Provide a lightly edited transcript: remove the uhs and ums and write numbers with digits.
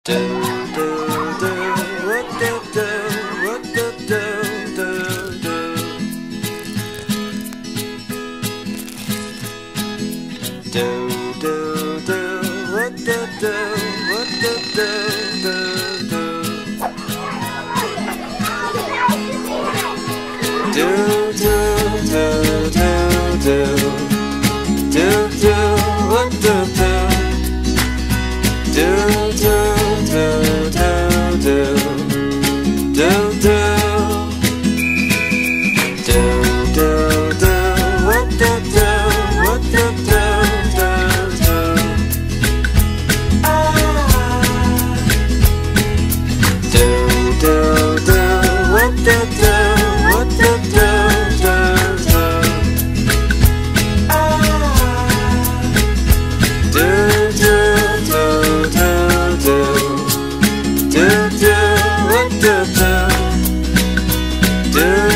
Do do do what do do what do do do do. Do do do what do do what do do do do. Do do do do do do do what do do. Do do do do do do do do do do what do do what do do do do. Do do do what do do what do do do do. Do do do do do do what do do do.